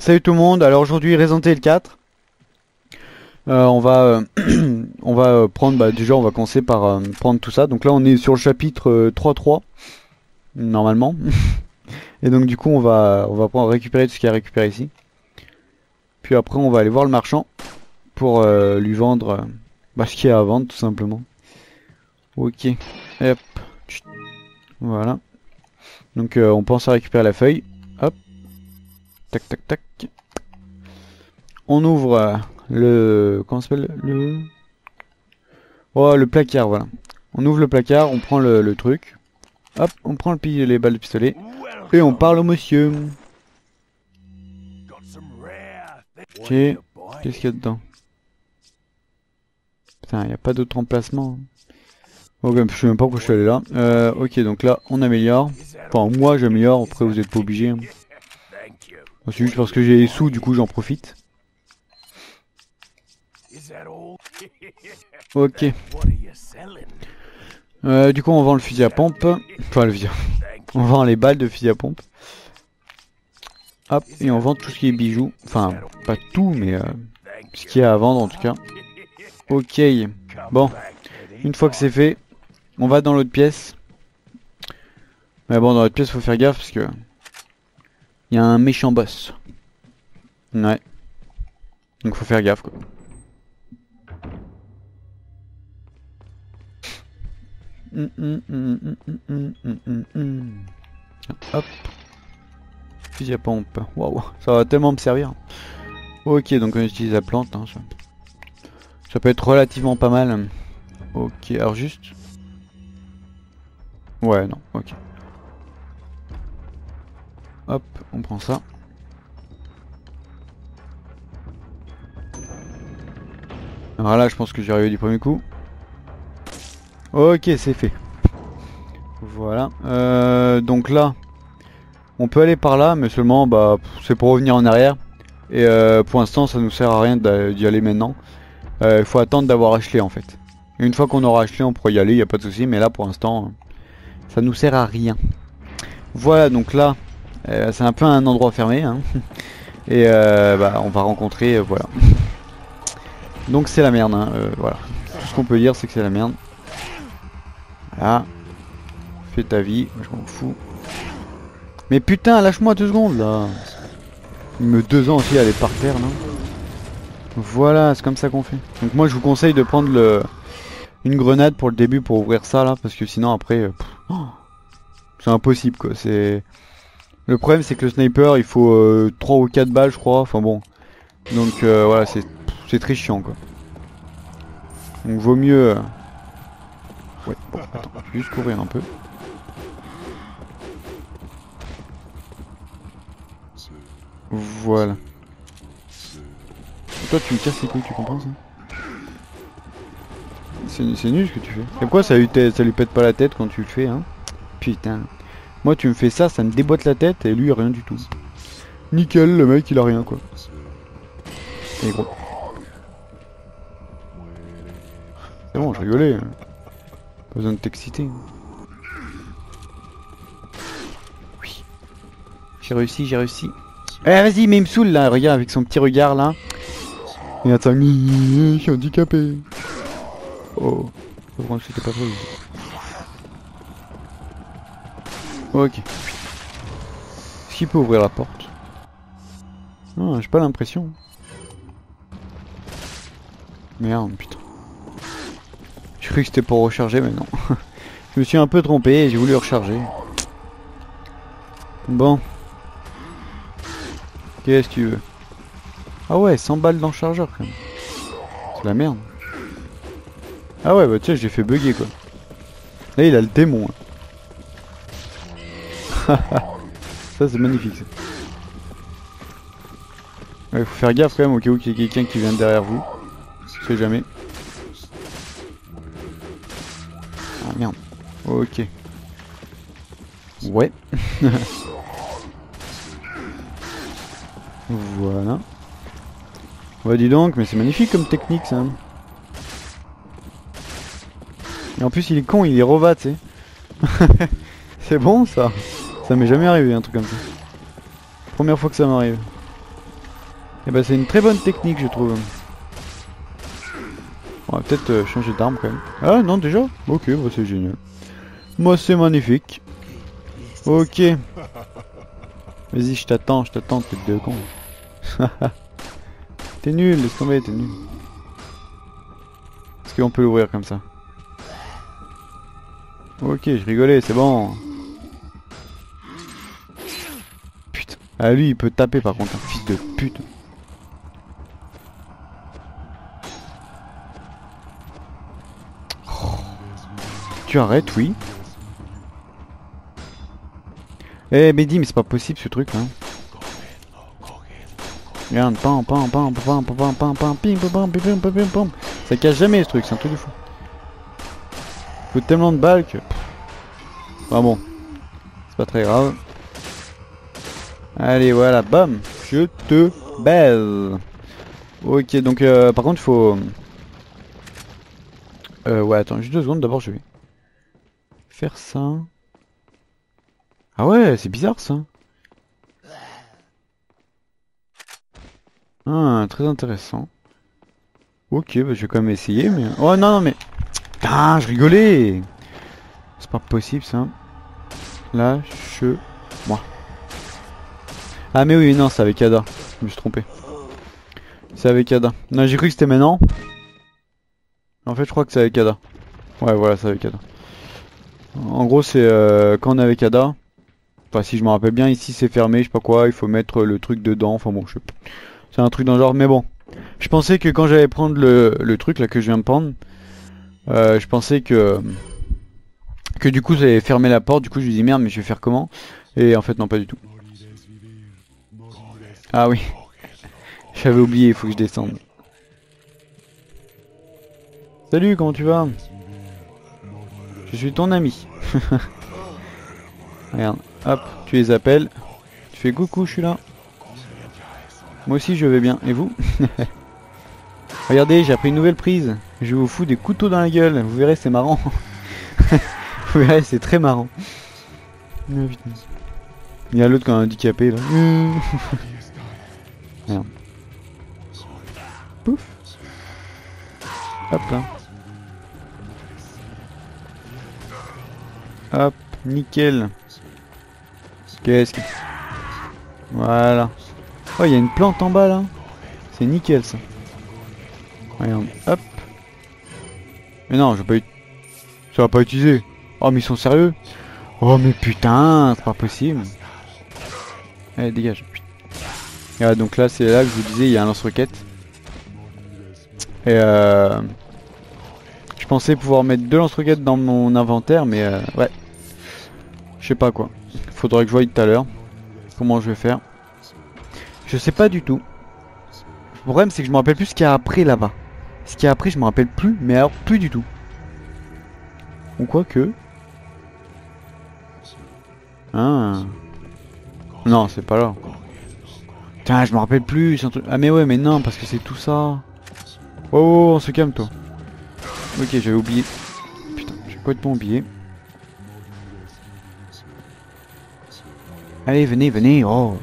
Salut tout le monde, alors aujourd'hui Resident Evil 4. On va on va prendre, déjà on va commencer par prendre tout ça. Donc là on est sur le chapitre 3.3 normalement. Et donc du coup on va prendre, récupérer tout ce qu'il y a récupéré ici. Puis après on va aller voir le marchand pour lui vendre ce qu'il y a à vendre tout simplement. Ok, hop, voilà. Donc on pense à récupérer la feuille. Hop, tac tac tac. On ouvre le... comment ça s'appelle le... oh, le placard, voilà. On ouvre le placard, on prend le truc. Hop, on prend les balles de pistolet. Et on parle au monsieur. Ok, qu'est-ce qu'il y a dedans? Putain, il n'y a pas d'autre emplacement. Ok, je sais même pas pourquoi je suis allé là. Ok, donc là, on améliore. Enfin, moi j'améliore, après vous n'êtes pas obligé. C'est juste parce que j'ai les sous, du coup j'en profite. Ok. Du coup on vend le fusil à pompe. Enfin le fusil. On vend les balles de fusil à pompe. Hop, et on vend tout ce qui est bijoux. Enfin, pas tout, mais ce qu'il y a à vendre en tout cas. Ok. Bon, une fois que c'est fait, on va dans l'autre pièce. Mais bon, dans l'autre pièce faut faire gaffe parce que il y a un méchant boss. Ouais. Donc faut faire gaffe quoi. Hop. Fusil à pompe. Waouh, ça va tellement me servir. Ok, donc on utilise la plante. Hein, ça peut être relativement pas mal. Ok, alors juste. Ouais, non, ok. Hop, on prend ça. Alors là, je pense que j'y arrive du premier coup. Ok, c'est fait. Voilà. Donc là, on peut aller par là, mais seulement, c'est pour revenir en arrière. Et pour l'instant, ça nous sert à rien d'y aller maintenant. Il faut attendre d'avoir acheté en fait. Et une fois qu'on aura acheté, on pourra y aller, y a pas de souci. Mais là, pour l'instant, ça nous sert à rien. Voilà, donc là, c'est un peu un endroit fermé. Hein. Et on va rencontrer, voilà. Donc c'est la merde, hein, voilà. Tout ce qu'on peut dire, c'est que c'est la merde. Voilà. Fais ta vie, je m'en fous. Mais putain, lâche-moi 2 secondes là. Il me 2 ans aussi, elle est par terre, non? Voilà, c'est comme ça qu'on fait. Donc moi je vous conseille de prendre une grenade pour le début pour ouvrir ça là, parce que sinon après, c'est impossible quoi. Le problème c'est que le sniper il faut 3 ou 4 balles je crois, enfin bon. Donc voilà, c'est très chiant quoi. Donc vaut mieux... Ouais, bon, attends, je vais juste courir un peu. Voilà. Et toi tu me casses les couilles, tu comprends ça? C'est nul ce que tu fais. Et pourquoi ça lui pète pas la tête quand tu le fais, hein? Putain. Moi tu me fais ça, ça me déboîte la tête et lui rien du tout. Nickel, le mec il a rien quoi. Et gros. C'est bon, je rigolais. Pas besoin de t'exciter. Oui. J'ai réussi, j'ai réussi. Eh vas-y, mais il me saoule là, regarde avec son petit regard là. Et attends, je suis handicapé. Oh, faut voir que c'était pas trop. Ok. Est-ce qu'il peut ouvrir la porte? Non, j'ai pas l'impression. Merde, putain. Je croyais que c'était pour recharger, mais non. Je me suis un peu trompé et j'ai voulu recharger. Bon. Qu'est-ce que tu veux? Ah ouais, 100 balles dans le chargeur quand même. C'est la merde. Ah ouais, bah tiens, j'ai fait bugger quoi. Là, il a le démon. Hein. Ça, c'est magnifique ça. Ouais, faut faire gaffe quand même au cas où il y a quelqu'un qui vient derrière vous. Je sais jamais. Ah merde. Ok. Ouais. Voilà. Ouais, dis donc, mais c'est magnifique comme technique ça. Et en plus il est con, il est rova, tu sais. C'est bon ça. Ça m'est jamais arrivé un truc comme ça. Première fois que ça m'arrive. Et bah c'est une très bonne technique je trouve. On va peut-être changer d'arme quand même. Ah non déjà. Ok, bah c'est génial. Moi c'est magnifique. Ok. Vas-y je t'attends, tête de con. T'es nul, laisse tomber, t'es nul. Est-ce qu'on peut l'ouvrir comme ça? Ok, je rigolais, c'est bon. Putain. Ah lui il peut taper par contre, un fils de pute. Oh. Tu arrêtes, oui. Eh Mehdi, mais c'est pas possible ce truc là. Regarde, pam pam pam pam pam pam pam pim pam pim pam pim pam. Ça casse jamais ce truc, c'est un truc de fou. Faut tellement de balles que. Enfin bon, c'est pas très grave. Allez voilà, bam, je te baise. Ok, donc par contre il faut. Ouais, attends, juste 2 secondes. D'abord je vais faire ça. Ah ouais, c'est bizarre ça. Ah, très intéressant. Ok, bah, je vais quand même essayer, mais... Oh non, non, mais... Putain, je rigolais. C'est pas possible, ça. Lâche-moi. Ah mais oui, non, c'est avec Ada. Je me suis trompé. C'est avec Ada. Non, j'ai cru que c'était maintenant. En fait, je crois que c'est avec Ada. Ouais, voilà, c'est avec Ada. En gros, c'est quand on est avec Ada. Enfin, si je me rappelle bien, ici c'est fermé, je sais pas quoi, il faut mettre le truc dedans. Enfin bon, je sais pas. C'est un truc dans le genre, mais bon. Je pensais que quand j'allais prendre le truc là que je viens de prendre, je pensais que du coup j'allais fermer la porte. Du coup, je lui dis merde, mais je vais faire comment? Et en fait, non, pas du tout. Ah oui, j'avais oublié, il faut que je descende. Salut, comment tu vas? Je suis ton ami. Regarde, hop, tu les appelles. Tu fais coucou, je suis là. Moi aussi je vais bien, et vous? Regardez, j'ai appris une nouvelle prise. Je vous fous des couteaux dans la gueule, vous verrez c'est marrant. Vous verrez c'est très marrant. Il y a l'autre qui est handicapé là. Merde. Pouf. Hop là. Hop, nickel. Qu'est-ce que... Voilà. Oh, il y a une plante en bas là. C'est nickel ça. Regarde, hop. Mais non, je vais pas... Ça va pas utiliser. Oh, mais ils sont sérieux? Oh, mais putain, c'est pas possible. Allez, dégage. Et ouais, donc là, c'est là que je vous disais, il y a un lance-roquette. Et je pensais pouvoir mettre 2 lance-roquettes dans mon inventaire, mais ouais. Je sais pas quoi. Faudrait que je voie tout à l'heure. Comment je vais faire. Je sais pas du tout. Le problème, c'est que je me rappelle plus ce qu'il y a après là-bas. Ce qu'il y a après, je me rappelle plus, mais alors plus du tout. Ou quoi que. Ah. Non, c'est pas là. Putain, je me rappelle plus. Ah, mais ouais, mais non, parce que c'est tout ça. Oh, oh, oh, on se calme, toi. Ok, j'avais oublié. Putain, j'ai complètement oublié. Allez, venez, venez. Oh.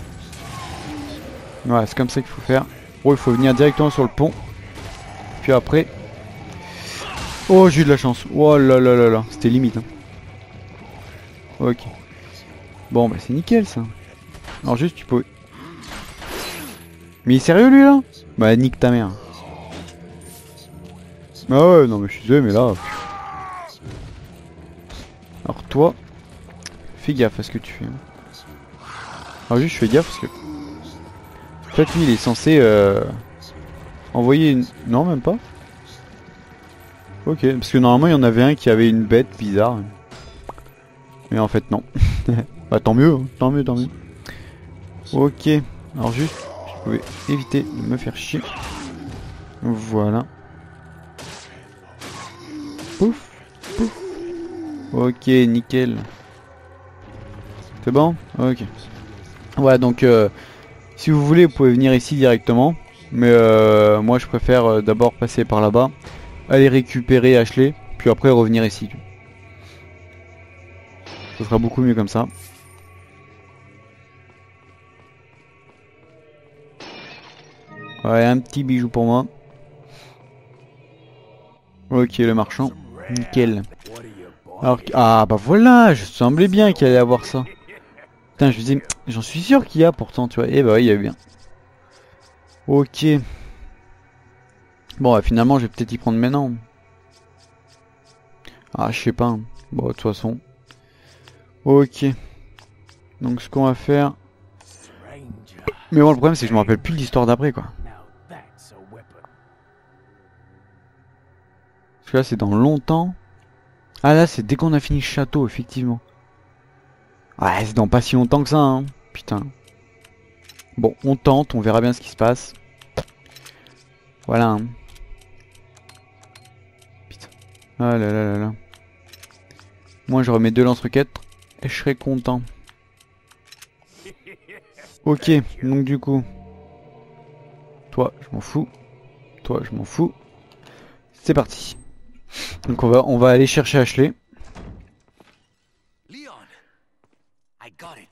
Ouais, c'est comme ça qu'il faut faire. Oh, il faut venir directement sur le pont. Puis après. Oh, j'ai eu de la chance. Oh là là là là. C'était limite. Hein. Ok. Bon, bah c'est nickel ça. Alors, juste, tu peux. Mais il est sérieux lui là? Bah, nique ta mère. Ah ouais, non, mais je suis désolé, mais là. Alors, toi. Fais gaffe à ce que tu fais. Alors, juste, je fais gaffe parce que. Peut-être lui, il est censé. Envoyer une... Non, même pas. Ok, parce que normalement il y en avait un qui avait une bête bizarre. Mais en fait non. Bah tant mieux, hein. Tant mieux, tant mieux. Ok, alors juste, je pouvais éviter de me faire chier. Voilà. Pouf, pouf. Ok, nickel. C'est bon? Ok. Ouais, donc si vous voulez, vous pouvez venir ici directement. Mais moi je préfère d'abord passer par là-bas. Aller récupérer Ashley, puis après revenir ici. Ce sera beaucoup mieux comme ça. Ouais, un petit bijou pour moi. Ok, le marchand. Nickel. Alors, ah bah voilà, je semblais bien qu'il allait avoir ça. Putain, je me disais, j'en suis sûr qu'il y a pourtant, tu vois. Et bah oui, il y a eu bien. Ok. Bon, bah, finalement, je vais peut-être y prendre maintenant. Ah, je sais pas. Hein. Bon, de toute façon. Ok. Donc, ce qu'on va faire. Mais bon, le problème, c'est que je me rappelle plus l'histoire d'après, quoi. Parce que là, c'est dans longtemps. Ah, là, c'est dès qu'on a fini le château, effectivement. Ouais, c'est dans pas si longtemps que ça, hein. Putain. Bon, on tente, on verra bien ce qui se passe. Voilà. Hein. Putain. Ah là là là là. Moi, je remets 2 lance-roquettes et je serai content. Ok, donc du coup. Toi, je m'en fous. Toi, je m'en fous. C'est parti. Donc on va aller chercher Ashley. Leon, I got it.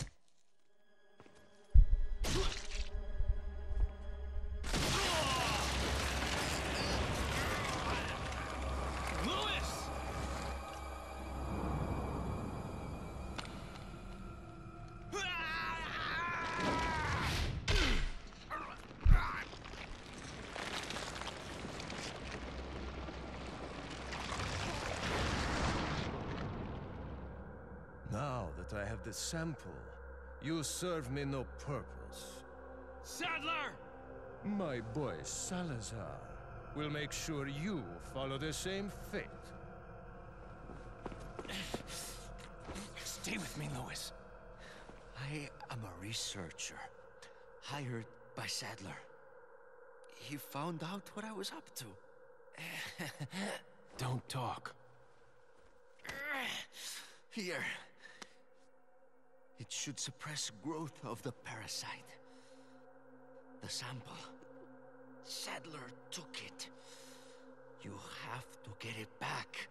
Now that I have the sample, you serve me no purpose. Sadler! My boy Salazar will make sure you follow the same fate. Stay with me, Lewis. I am a researcher, hired by Sadler. He found out what I was up to. Don't talk. Here. It should suppress growth of the parasite. The sample. Sadler took it. You have to get it back.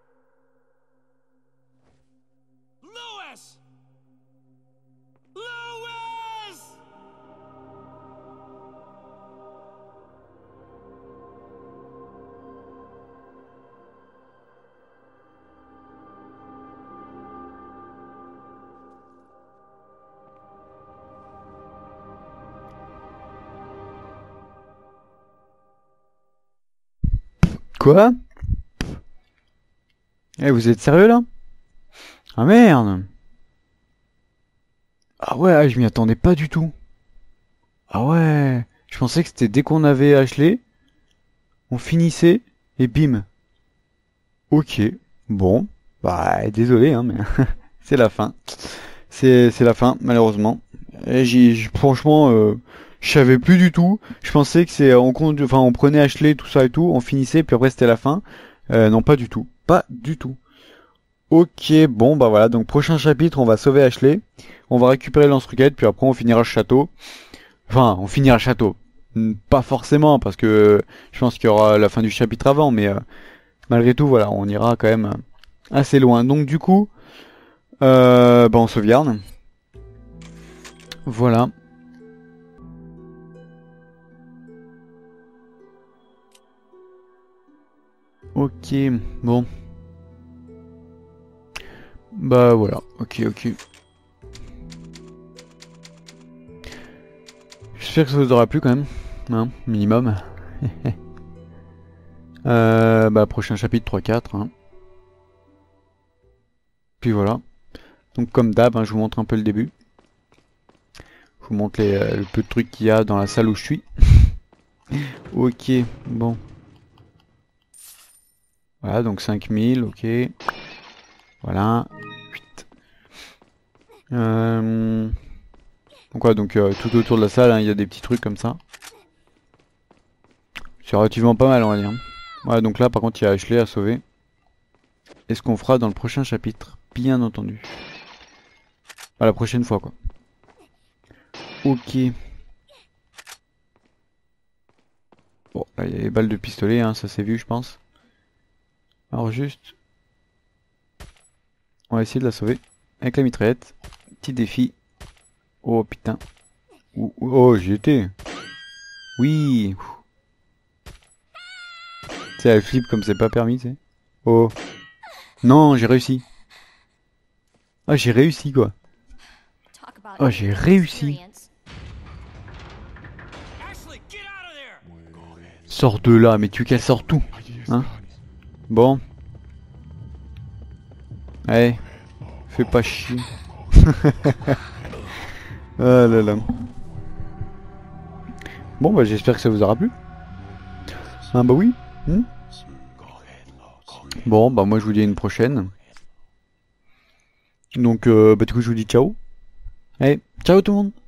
Lewis! Lewis! Quoi? Eh, vous êtes sérieux là? Ah merde! Ah ouais, je m'y attendais pas du tout. Ah ouais, je pensais que c'était dès qu'on avait Ashley, on finissait et bim. Ok, bon, bah désolé hein, mais c'est la fin. C'est la fin malheureusement. Et franchement, je savais plus du tout. Je pensais que c'est enfin on prenait Ashley tout ça et tout, on finissait puis après c'était la fin. Non pas du tout, pas du tout. Ok, bon bah voilà, donc prochain chapitre, on va sauver Ashley, on va récupérer le lance-roquette, puis après on finira le château. Enfin, on finira le château. Pas forcément, parce que je pense qu'il y aura la fin du chapitre avant, mais malgré tout, voilà, on ira quand même assez loin. Donc du coup, bah on sauvegarde. Voilà. Ok, bon. Bah voilà, ok, ok. J'espère que ça vous aura plu quand même, hein, minimum. Bah prochain chapitre 3-4. Hein. Puis voilà. Donc comme d'hab, hein, je vous montre un peu le début. Je vous montre le peu de trucs qu'il y a dans la salle où je suis. Ok, bon. Voilà, donc 5000, ok. Voilà. 8. Donc ouais, donc tout autour de la salle, hein, il y a des petits trucs comme ça. C'est relativement pas mal, on va dire. Voilà, donc là, par contre, il y a Ashley à sauver. Et ce qu'on fera dans le prochain chapitre, bien entendu. À la prochaine fois, quoi. Ok. Bon, là, il y a les balles de pistolet, hein, ça s'est vu, je pense. Alors juste... On va essayer de la sauver. Avec la mitraillette. Petit défi. Oh, putain. Oh, j'y étais. Oui. Tu sais, elle flippe comme c'est pas permis, tu sais. Oh. Non, j'ai réussi. Ah, j'ai réussi, quoi. Oh, j'ai réussi. Sors de là, mais tu qu'elle sort tout. Hein? Bon. Allez. Fais pas chier. Ah là là. Bon, bah j'espère que ça vous aura plu. Ah bah oui. Bon, bah moi je vous dis à une prochaine. Donc, bah du coup je vous dis ciao. Allez, ciao tout le monde.